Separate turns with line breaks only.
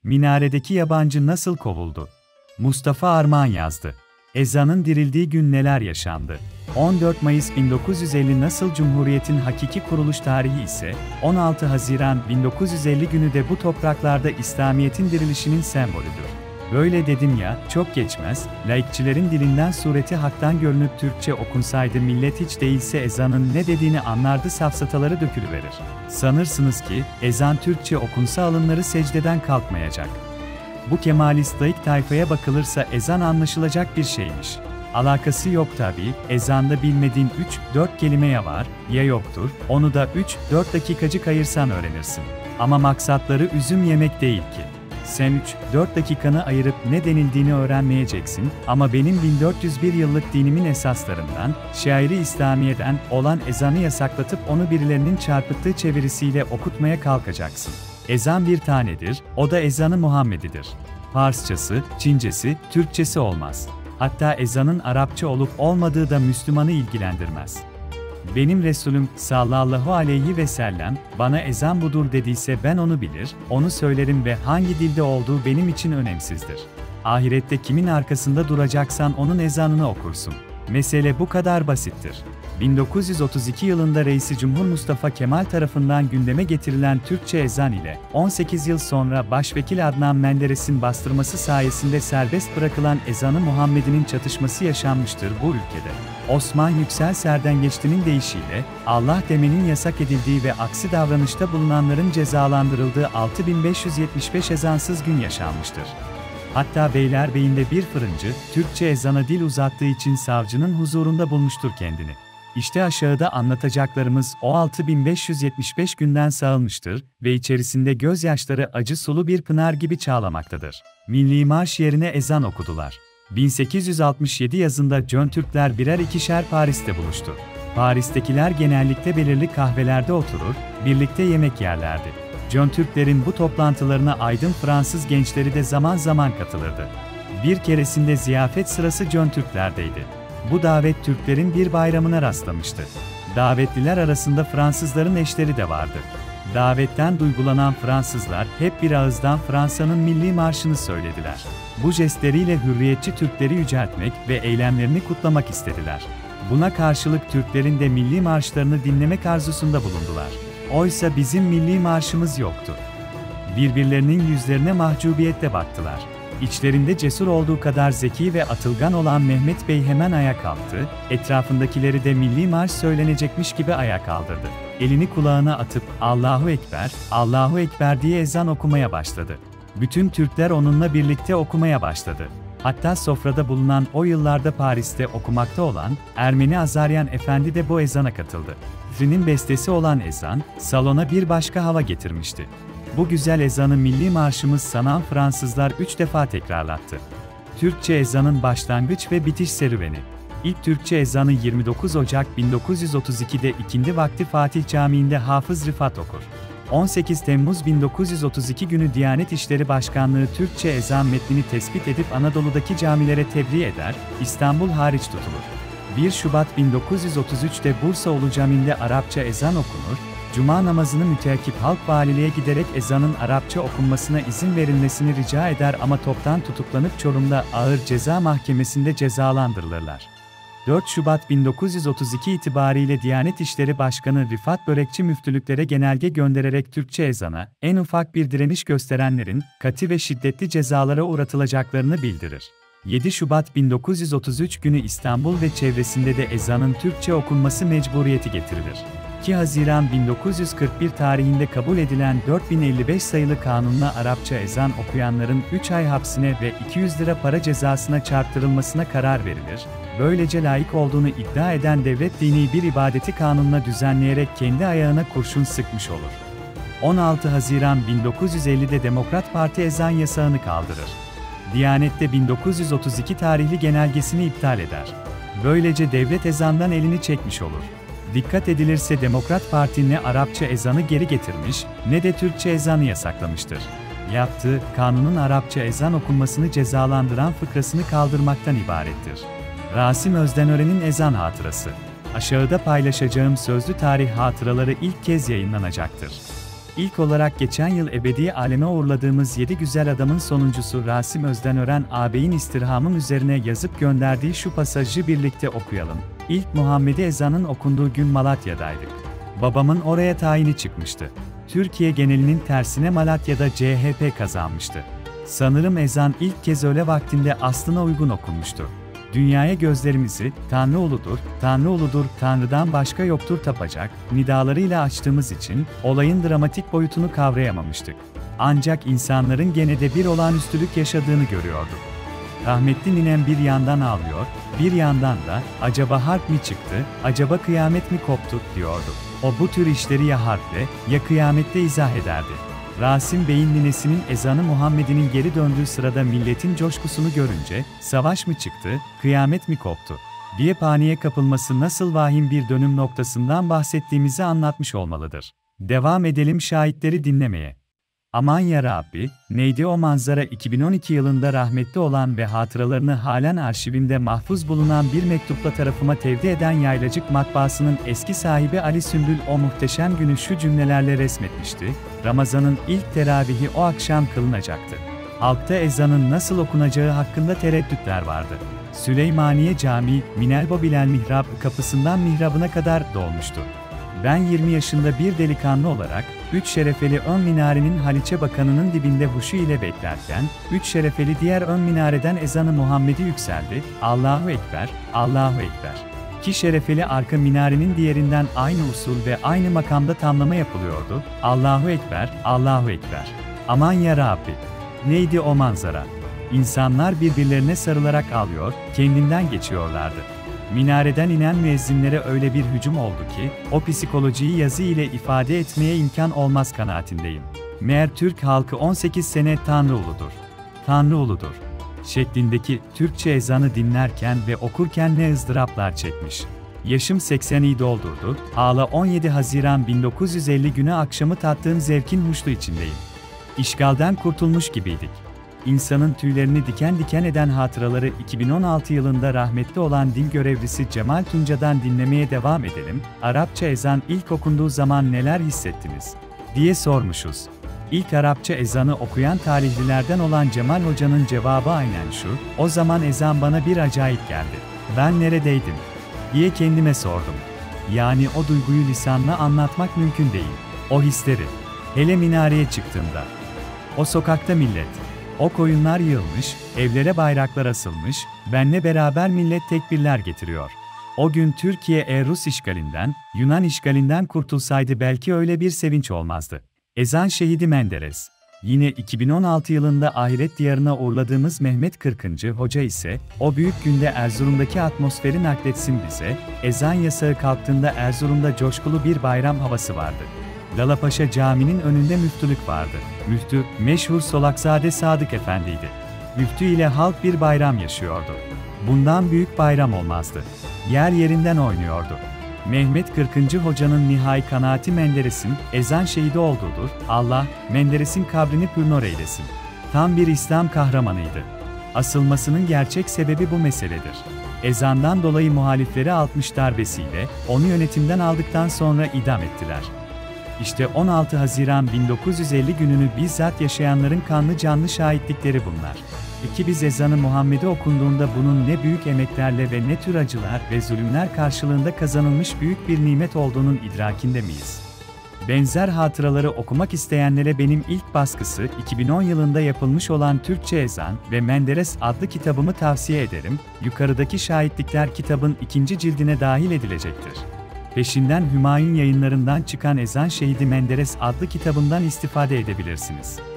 Minaredeki yabancı nasıl kovuldu? Mustafa Armağan yazdı. Ezanın dirildiği gün neler yaşandı? 14 Mayıs 1950 nasıl Cumhuriyet'in hakiki kuruluş tarihi ise, 16 Haziran 1950 günü de bu topraklarda İslamiyet'in dirilişinin sembolüdür. Böyle dedim ya, çok geçmez, laikçilerin dilinden sureti haktan görünüp Türkçe okunsaydı millet hiç değilse ezanın ne dediğini anlardı safsataları dökülüverir. Sanırsınız ki, ezan Türkçe okunsa alınları secdeden kalkmayacak. Bu Kemalist laik tayfaya bakılırsa ezan anlaşılacak bir şeymiş. Alakası yok tabii, ezanda bilmediğin 3-4 kelime ya var, ya yoktur, onu da 3-4 dakikacık ayırsan öğrenirsin. Ama maksatları üzüm yemek değil ki. Sen 3-4 dakikanı ayırıp ne denildiğini öğrenmeyeceksin ama benim 1401 yıllık dinimin esaslarından, şairi İslamiye'den olan ezanı yasaklatıp onu birilerinin çarpıttığı çevirisiyle okutmaya kalkacaksın. Ezan bir tanedir, o da ezanı Muhammedidir. Farsçası, Çincesi, Türkçesi olmaz. Hatta ezanın Arapça olup olmadığı da Müslümanı ilgilendirmez. Benim Resulüm sallallahu aleyhi ve sellem bana ezan budur dediyse ben onu bilir, onu söylerim ve hangi dilde olduğu benim için önemsizdir. Ahirette kimin arkasında duracaksan onun ezanını okursun. Mesele bu kadar basittir. 1932 yılında Reisi Cumhur Mustafa Kemal tarafından gündeme getirilen Türkçe ezan ile 18 yıl sonra Başvekil Adnan Menderes'in bastırması sayesinde serbest bırakılan ezanı Muhammed'in çatışması yaşanmıştır bu ülkede. Osman Yüksel Serdengeçti'nin deyişiyle Allah demenin yasak edildiği ve aksi davranışta bulunanların cezalandırıldığı 6575 ezansız gün yaşanmıştır. Hatta Beylerbeyi'nde bir fırıncı, Türkçe ezana dil uzattığı için savcının huzurunda bulmuştur kendini. İşte aşağıda anlatacaklarımız o 6575 günden sağılmıştır ve içerisinde gözyaşları acı sulu bir pınar gibi çağlamaktadır. Milli marş yerine ezan okudular. 1867 yazında Jön Türkler birer ikişer Paris'te buluştu. Paris'tekiler genellikle belirli kahvelerde oturur, birlikte yemek yerlerdi. Jön Türklerin bu toplantılarına aydın Fransız gençleri de zaman zaman katılırdı. Bir keresinde ziyafet sırası Jön Türklerdeydi. Bu davet Türklerin bir bayramına rastlamıştı. Davetliler arasında Fransızların eşleri de vardı. Davetten duygulanan Fransızlar hep bir ağızdan Fransa'nın milli marşını söylediler. Bu jestleriyle hürriyetçi Türkleri yüceltmek ve eylemlerini kutlamak istediler. Buna karşılık Türklerin de milli marşlarını dinlemek arzusunda bulundular. Oysa bizim milli marşımız yoktu. Birbirlerinin yüzlerine mahcubiyetle baktılar. İçlerinde cesur olduğu kadar zeki ve atılgan olan Mehmet Bey hemen ayağa kalktı, etrafındakileri de milli marş söylenecekmiş gibi ayağa kaldırdı. Elini kulağına atıp Allahu Ekber, Allahu Ekber diye ezan okumaya başladı. Bütün Türkler onunla birlikte okumaya başladı. Hatta sofrada bulunan o yıllarda Paris'te okumakta olan Ermeni Azaryan Efendi de bu ezana katıldı. Zinin bestesi olan ezan, salona bir başka hava getirmişti. Bu güzel ezanı milli marşımız sanan Fransızlar 3 defa tekrarlattı. Türkçe ezanın başlangıç ve bitiş serüveni. İlk Türkçe ezanı 29 Ocak 1932'de ikindi vakti Fatih Camii'nde Hafız Rıfat okur. 18 Temmuz 1932 günü Diyanet İşleri Başkanlığı Türkçe ezan metnini tespit edip Anadolu'daki camilere tebliğ eder, İstanbul hariç tutulur. 1 Şubat 1933'te Bursa Ulu Camii'nde Arapça ezan okunur, Cuma namazını müteakip halk valiliğe giderek ezanın Arapça okunmasına izin verilmesini rica eder ama toptan tutuklanıp Çorum'da Ağır Ceza Mahkemesi'nde cezalandırılırlar. 4 Şubat 1932 itibariyle Diyanet İşleri Başkanı Rıfat Börekçi müftülüklere genelge göndererek Türkçe ezana, en ufak bir direniş gösterenlerin, katı ve şiddetli cezalara uğratılacaklarını bildirir. 7 Şubat 1933 günü İstanbul ve çevresinde de ezanın Türkçe okunması mecburiyeti getirilir. 2 Haziran 1941 tarihinde kabul edilen 4055 sayılı kanunla Arapça ezan okuyanların 3 ay hapsine ve 200 lira para cezasına çarptırılmasına karar verilir. Böylece layık olduğunu iddia eden devlet dini bir ibadeti kanunla düzenleyerek kendi ayağına kurşun sıkmış olur. 16 Haziran 1950'de Demokrat Parti ezan yasağını kaldırır. Diyanet de 1932 tarihli genelgesini iptal eder. Böylece devlet ezandan elini çekmiş olur. Dikkat edilirse Demokrat Parti ne Arapça ezanı geri getirmiş, ne de Türkçe ezanı yasaklamıştır. Yaptığı, kanunun Arapça ezan okunmasını cezalandıran fıkrasını kaldırmaktan ibarettir. Rasim Özdenören'in ezan hatırası. Aşağıda paylaşacağım sözlü tarih hatıraları ilk kez yayınlanacaktır. ilk olarak geçen yıl ebedi aleme uğurladığımız 7 güzel adamın sonuncusu Rasim Özdenören ağabeyin istirhamım üzerine yazıp gönderdiği şu pasajı birlikte okuyalım. İlk Muhammedi ezanın okunduğu gün Malatya'daydık. Babamın oraya tayini çıkmıştı. Türkiye genelinin tersine Malatya'da CHP kazanmıştı. Sanırım ezan ilk kez öğle vaktinde aslına uygun okunmuştu. Dünyaya gözlerimizi, Tanrı uludur, Tanrı uludur, Tanrı'dan başka yoktur tapacak, nidalarıyla açtığımız için, olayın dramatik boyutunu kavrayamamıştık. Ancak insanların gene de bir olağanüstülük yaşadığını görüyorduk. Rahmetli ninem bir yandan ağlıyor, bir yandan da, acaba harp mi çıktı, acaba kıyamet mi koptu, diyordu. O bu tür işleri ya harple, ya kıyamette izah ederdi. Rasim Bey'in ninesinin ezanı Muhammed'in geri döndüğü sırada milletin coşkusunu görünce, savaş mı çıktı, kıyamet mi koptu diye paniğe kapılması nasıl vahim bir dönüm noktasından bahsettiğimizi anlatmış olmalıdır. Devam edelim şahitleri dinlemeye. Aman ya Rabbi, neydi o manzara 2012 yılında rahmetli olan ve hatıralarını halen arşivimde mahfuz bulunan bir mektupla tarafıma tevdi eden Yaylacık Matbaası'nın eski sahibi Ali Sümbül o muhteşem günü şu cümlelerle resmetmişti: Ramazan'ın ilk teravihi o akşam kılınacaktı. Halkta ezanın nasıl okunacağı hakkında tereddütler vardı. Süleymaniye Camii, Minelbo Bilal Mihrab kapısından mihrabına kadar dolmuştu. Ben 20 yaşında bir delikanlı olarak, 3 şerefeli ön minarenin Haliçe Bakanı'nın dibinde huşu ile beklerken, 3 şerefeli diğer ön minareden ezanı Muhammedi yükseldi, Allahu Ekber, Allahu Ekber. 2 şerefeli arka minarenin diğerinden aynı usul ve aynı makamda tamlama yapılıyordu, Allahu Ekber, Allahu Ekber. Aman ya Rabbi! Neydi o manzara? İnsanlar birbirlerine sarılarak ağlıyor, kendinden geçiyorlardı. Minareden inen müezzinlere öyle bir hücum oldu ki, o psikolojiyi yazı ile ifade etmeye imkan olmaz kanaatindeyim. Meğer Türk halkı 18 sene Tanrı uludur, Tanrı uludur şeklindeki Türkçe ezanı dinlerken ve okurken ne ızdıraplar çekmiş. Yaşım 80'i doldurdu, hala 17 Haziran 1950 günü akşamı tattığım zevkin huşlu içindeyim. İşgalden kurtulmuş gibiydik. İnsanın tüylerini diken diken eden hatıraları 2016 yılında rahmetli olan din görevlisi Cemal Tunca'dan dinlemeye devam edelim. Arapça ezan ilk okunduğu zaman neler hissettiniz diye sormuşuz. İlk Arapça ezanı okuyan talihlilerden olan Cemal Hoca'nın cevabı aynen şu: o zaman ezan bana bir acayip geldi. Ben neredeydim diye kendime sordum. Yani o duyguyu lisanla anlatmak mümkün değil. O hisleri. Hele minareye çıktığımda. O sokakta millet. O koyunlar yığılmış, evlere bayraklar asılmış, benle beraber millet tekbirler getiriyor. O gün Türkiye eğer Rus işgalinden, Yunan işgalinden kurtulsaydı belki öyle bir sevinç olmazdı. Ezan şehidi Menderes. Yine 2016 yılında ahiret diyarına uğurladığımız Mehmet Kırkıncı Hoca ise, o büyük günde Erzurum'daki atmosferi nakletsin bize, ezan yasağı kalktığında Erzurum'da coşkulu bir bayram havası vardı. Lalapaşa Camii'nin önünde müftülük vardı. Müftü, meşhur Solakzade Sadık Efendi'ydi. Müftü ile halk bir bayram yaşıyordu. Bundan büyük bayram olmazdı. Yer yerinden oynuyordu. Mehmet Kırkıncı Hoca'nın nihai kanaati Menderes'in ezan şehidi olduğudur. Allah, Menderes'in kabrini pürnor eylesin. Tam bir İslam kahramanıydı. Asılmasının gerçek sebebi bu meseledir. Ezandan dolayı muhalifleri 60 darbesiyle, onu yönetimden aldıktan sonra idam ettiler. İşte 16 Haziran 1950 gününü bizzat yaşayanların kanlı canlı şahitlikleri bunlar. Biz ezanı Muhammed'e okunduğunda bunun ne büyük emeklerle ve ne tür acılar ve zulümler karşılığında kazanılmış büyük bir nimet olduğunun idrakinde miyiz? Benzer hatıraları okumak isteyenlere benim ilk baskısı 2010 yılında yapılmış olan Türkçe Ezan ve Menderes adlı kitabımı tavsiye ederim. Yukarıdaki şahitlikler kitabın 2. cildine dahil edilecektir. Peşinden Hümayun Yayınlarından çıkan Ezan Şehidi Menderes adlı kitabından istifade edebilirsiniz.